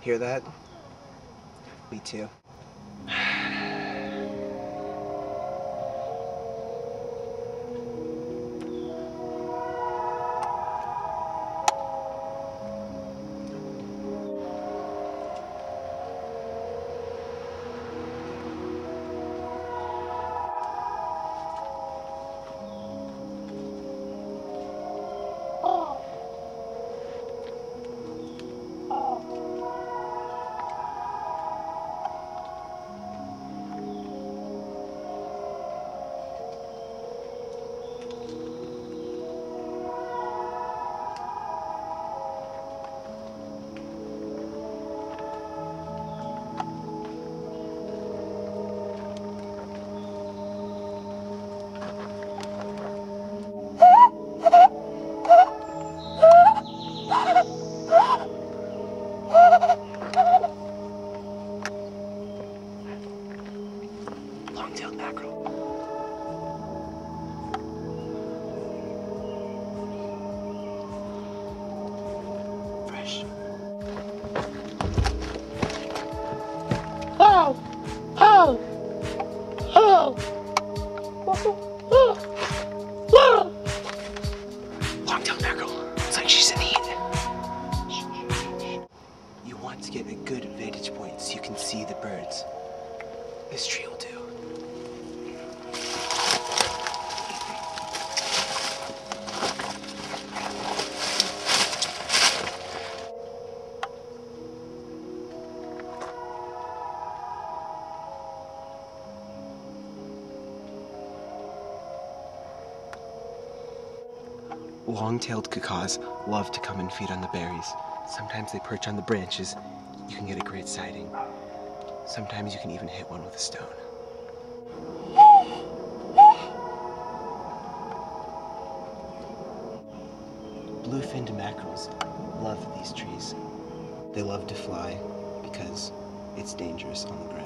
Hear that? Me too. Long-tailed mackerel. Fresh. Oh! Oh! Oh! Long-tailed mackerel. Looks like she's in heat. You want to get a good vantage point so you can see the birds. This tree will do. Long-tailed cuckoos love to come and feed on the berries. Sometimes they perch on the branches. You can get a great sighting. Sometimes you can even hit one with a stone. Blue-finned mackerels love these trees. They love to fly because it's dangerous on the ground.